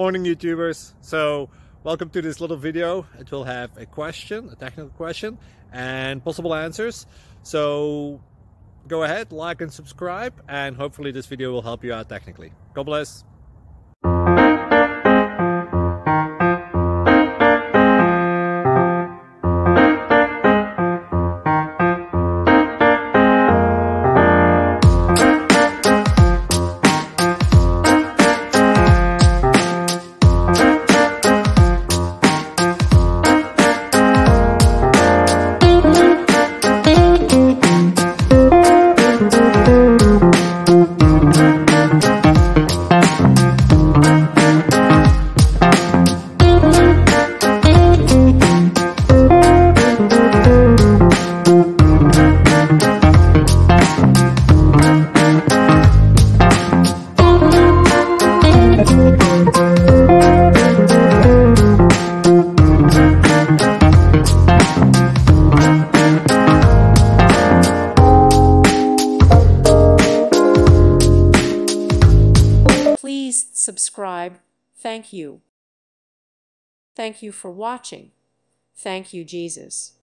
Morning YouTubers. So welcome to this little video. It will have a question, a technical question, and possible answers. So go ahead, like and subscribe, and hopefully this video will help you out technically. God bless. Please subscribe. Thank you. Thank you for watching. Thank you, Jesus.